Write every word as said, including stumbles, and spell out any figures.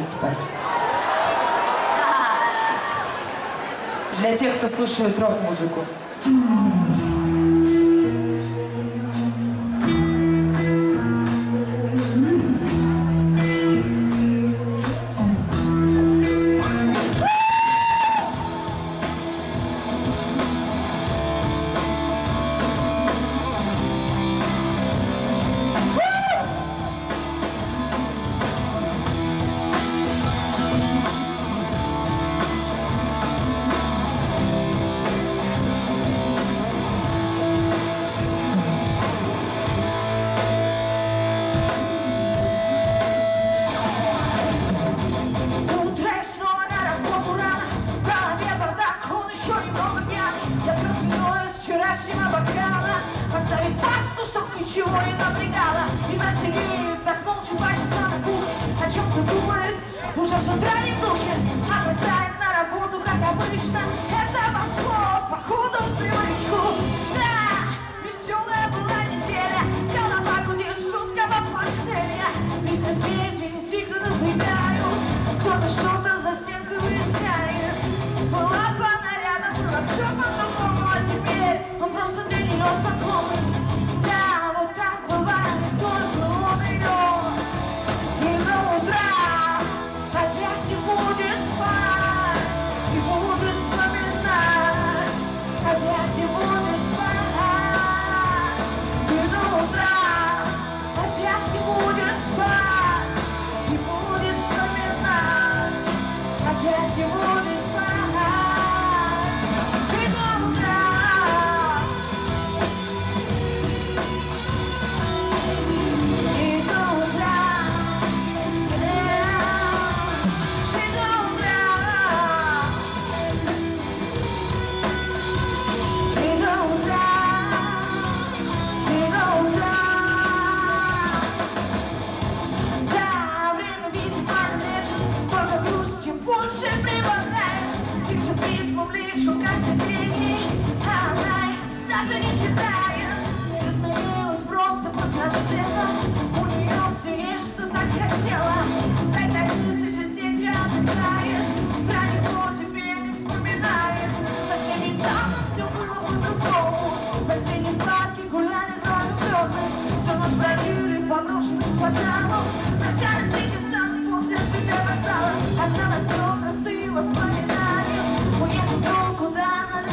любит спать. Для тех, кто слушает рок-музыку. Поставить пасту, чтоб ничего не напрягало. И Василий так молча два часа на кухне о чем-то думает, уже с утра не в духе. Опоздает на работу, как обычно. Это вошло, походу, в привычку. Да, веселая была неделя. Голова гудит жуткого похмелья. И соседи тихо напрягают. Кто-то что-то за стенкой выясняет. Была пана рядом, было все по-другому. А теперь он просто для нее знакомый. Да, вот так бывает, только он ее. И до утра опять не будет спать, не будет вспоминать, опять не будет спать. И до утра опять не будет спать, не будет вспоминать, опять не будет спать. И до утра. Больше прибавляет, пишет письма в личку каждый день, а она даже не читает. Изменилась просто под рассветом, у нее все есть, что так хотела. За границей частенько отдыхает, про него теперь не вспоминает. Совсем недавно все было по-другому, в осеннем парке гуляли кроме влюбленных. Всю ночь бродили по брошенным кварталам, прощались три часа после ЖД вокзала. Осталось все простые воспоминания. Уехал кто куда на